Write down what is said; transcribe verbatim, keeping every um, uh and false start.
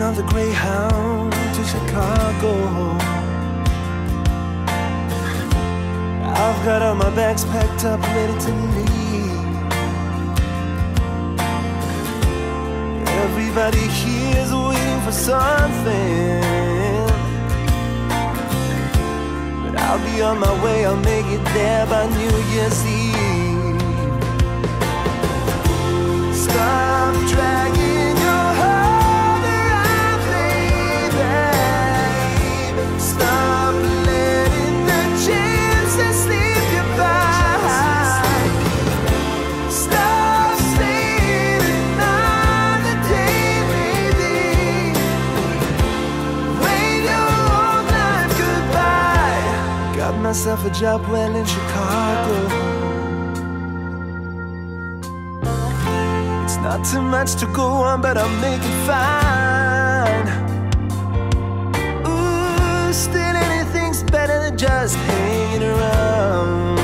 on the Greyhound to Chicago. I've got all my bags packed up, ready to leave. Everybody here's waiting for something, but I'll be on my way, I'll make it there by New Year's Eve. Stop dragging your heart around, baby. Stop letting the chances slip you by. Stop staying another day, baby. Wait your whole life goodbye. Got myself a job well in Chicago. Not too much to go on, but I'll make it fine. Ooh, still anything's better than just hanging around.